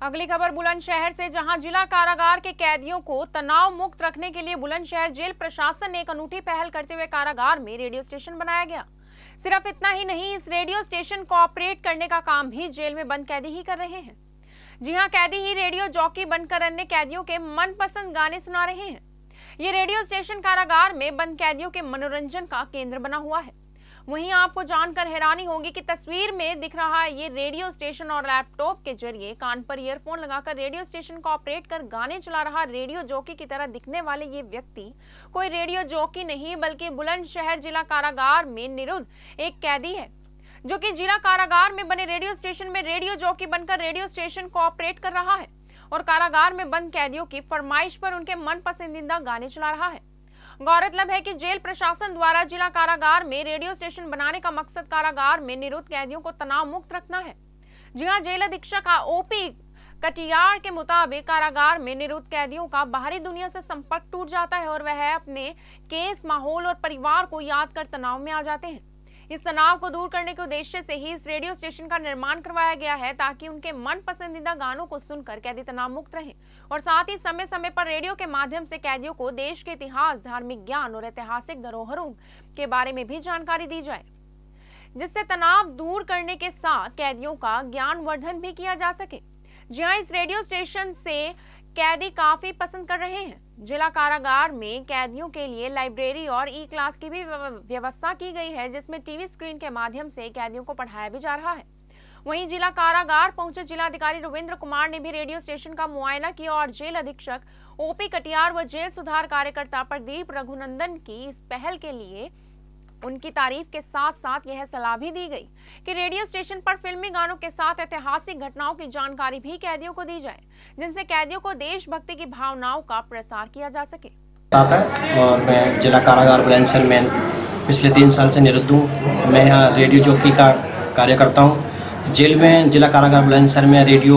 अगली खबर बुलंदशहर से, जहां जिला कारागार के कैदियों को तनाव मुक्त रखने के लिए बुलंदशहर जेल प्रशासन ने एक अनूठी पहल करते हुए कारागार में रेडियो स्टेशन बनाया गया। सिर्फ इतना ही नहीं, इस रेडियो स्टेशन को ऑपरेट करने का काम भी जेल में बंद कैदी ही कर रहे हैं। जी हां, कैदी ही रेडियो जॉकी बनकर अन्य कैदियों के मनपसंद गाने सुना रहे हैं। ये रेडियो स्टेशन कारागार में बंद कैदियों के मनोरंजन का केंद्र बना हुआ है। वहीं आपको जानकर हैरानी होगी कि तस्वीर में दिख रहा ये रेडियो स्टेशन और लैपटॉप के जरिए कान पर ईयरफोन लगाकर रेडियो स्टेशन को ऑपरेट कर गाने चला रहा रेडियो जॉकी की तरह दिखने वाले ये व्यक्ति कोई रेडियो जॉकी नहीं, बल्कि बुलंदशहर जिला कारागार में निरुद्ध एक कैदी है, जो कि जिला कारागार में बने रेडियो स्टेशन में रेडियो जॉकी बनकर रेडियो स्टेशन को ऑपरेट कर रहा है और कारागार में बंद कैदियों की फरमाइश पर उनके मन पसंदीदा गाने चला रहा है। गौरतलब है कि जेल प्रशासन द्वारा जिला कारागार में रेडियो स्टेशन बनाने का मकसद कारागार में निरुद्ध कैदियों को तनाव मुक्त रखना है। जी हां, जेल अधीक्षक ओपी कटियार के मुताबिक कारागार में निरुद्ध कैदियों का बाहरी दुनिया से संपर्क टूट जाता है और वह अपने केस, माहौल और परिवार को याद कर तनाव में आ जाते हैं। इस तनाव को दूर करने के उद्देश्य से ही इस रेडियो स्टेशन का निर्माण करवाया गया है, ताकि उनके मन पसंदीदा गानों को सुनकर कैदी तनाव मुक्त रहे और साथ ही समय समय पर रेडियो के माध्यम से कैदियों को देश के इतिहास, धार्मिक ज्ञान और ऐतिहासिक धरोहरों के बारे में भी जानकारी दी जाए, जिससे तनाव दूर करने के साथ कैदियों का ज्ञानवर्धन भी किया जा सके। जी हां, इस रेडियो स्टेशन से कैदी काफी पसंद कर रहे हैं। जिला कारागार में कैदियों के लिए लाइब्रेरी और ई क्लास की भी व्यवस्था की गई है, जिसमें टीवी स्क्रीन के माध्यम से कैदियों को पढ़ाया भी जा रहा है। वहीं जिला कारागार पहुंचे जिलाधिकारी रविंद्र कुमार ने भी रेडियो स्टेशन का मुआयना किया और जेल अधीक्षक ओपी कटियार व जेल सुधार कार्यकर्ता प्रदीप रघुनंदन की इस पहल के लिए उनकी तारीफ के साथ साथ यह सलाह भी दी गई कि रेडियो स्टेशन पर फिल्मी गानों के साथ ऐतिहासिक घटनाओं की जानकारी भी कैदियों को दी जाए, जिनसे कैदियों को देशभक्ति की भावनाओं का प्रसार किया जा सके। और मैं जिला कारागार बुलंदशहर में पिछले 3 साल से निरुद्ध हूँ। मैं यहाँ रेडियो जॉकी का कार्य करता हूँ। जेल में जिला कारागार बुलंदशहर में रेडियो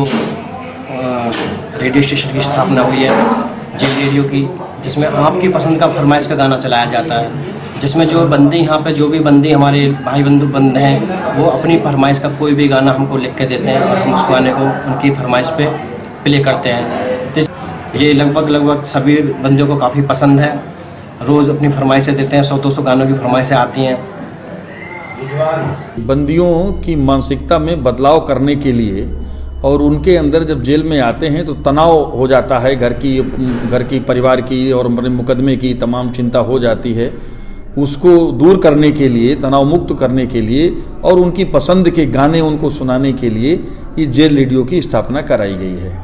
स्टेशन की स्थापना हुई है, जेल रेडियो की, जिसमें आपकी पसंद का फरमाइश का गाना चलाया जाता है, जिसमें जो बंदी यहाँ पे जो भी बंदी हमारे भाई बंधु बंद हैं, वो अपनी फरमाइश का कोई भी गाना हमको लिख के देते हैं और हम उस गाने को उनकी फरमाइश पे प्ले करते हैं। ये लगभग सभी बंदियों को काफ़ी पसंद है। रोज़ अपनी फरमाइशें देते हैं, 100-200 गानों की फरमाइशें आती हैं। बंदियों की मानसिकता में बदलाव करने के लिए और उनके अंदर जब जेल में आते हैं तो तनाव हो जाता है, घर की, परिवार की और मुकदमे की तमाम चिंता हो जाती है। उसको दूर करने के लिए, तनाव मुक्त करने के लिए और उनकी पसंद के गाने उनको सुनाने के लिए ये जेल रेडियो की स्थापना कराई गई है।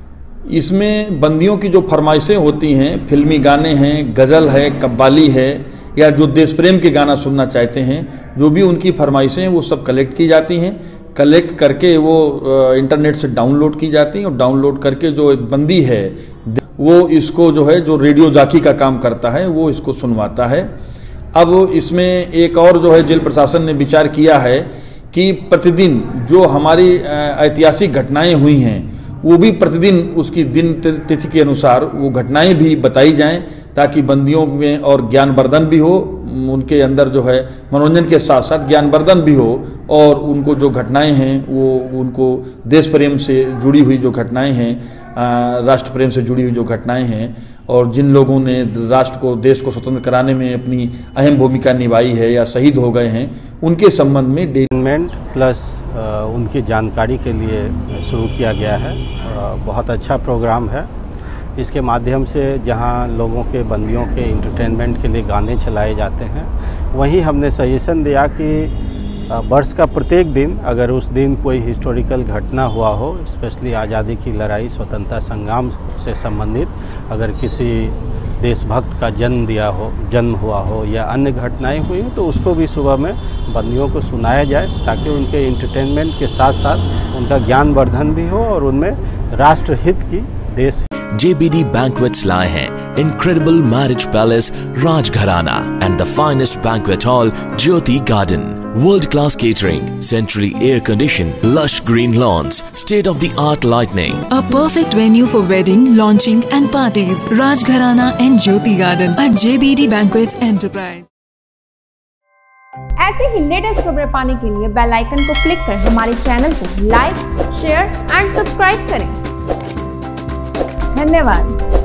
इसमें बंदियों की जो फरमाइशें होती हैं, फिल्मी गाने हैं, गज़ल है, कव्वाली है, या जो देश प्रेम के गाना सुनना चाहते हैं, जो भी उनकी फरमाइशें हैं वो सब कलेक्ट की जाती हैं। कलेक्ट करके वो इंटरनेट से डाउनलोड की जाती हैं और डाउनलोड करके जो एक बंदी है वो इसको जो है, जो रेडियो जॉकी का काम करता है, वो इसको सुनवाता है। अब इसमें एक और जो है जेल प्रशासन ने विचार किया है कि प्रतिदिन जो हमारी ऐतिहासिक घटनाएं हुई हैं वो भी प्रतिदिन उसकी दिन तिथि के अनुसार वो घटनाएं भी बताई जाएं, ताकि बंदियों में और ज्ञानवर्धन भी हो, उनके अंदर जो है मनोरंजन के साथ साथ ज्ञानवर्धन भी हो और उनको जो घटनाएं हैं वो उनको देश प्रेम से जुड़ी हुई जो घटनाएं हैं, राष्ट्र प्रेम से जुड़ी हुई जो घटनाएं हैं और जिन लोगों ने राष्ट्र को, देश को स्वतंत्र कराने में अपनी अहम भूमिका निभाई है या शहीद हो गए हैं, उनके संबंध में एंटरटेनमेंट प्लस उनकी जानकारी के लिए शुरू किया गया है। बहुत अच्छा प्रोग्राम है। इसके माध्यम से जहां लोगों के, बंदियों के एंटरटेनमेंट के लिए गाने चलाए जाते हैं, वहीं हमने सजेशन दिया कि वर्ष का प्रत्येक दिन, अगर उस दिन कोई हिस्टोरिकल घटना हुआ हो, स्पेशली आज़ादी की लड़ाई, स्वतंत्रता संग्राम से संबंधित, अगर किसी देशभक्त का जन्म हुआ हो या अन्य घटनाएं हुई हो, तो उसको भी सुबह में बंदियों को सुनाया जाए, ताकि उनके एंटरटेनमेंट के साथ साथ उनका ज्ञानवर्धन भी हो और उनमें राष्ट्रहित की, देश JBD Banquets लाए हैं Incredible Marriage Palace Rajgharana and the finest banquet hall Jyoti Garden. World-class catering, centrally air-conditioned, lush green lawns, state-of-the-art lighting. A perfect venue for wedding, launching and parties. Rajgharana and Jyoti Garden at JBD Banquets Enterprise. ऐसे ही latest खबरें पाने के लिए bell icon को click कर हमारे channel को like, share and subscribe करें। धन्यवाद।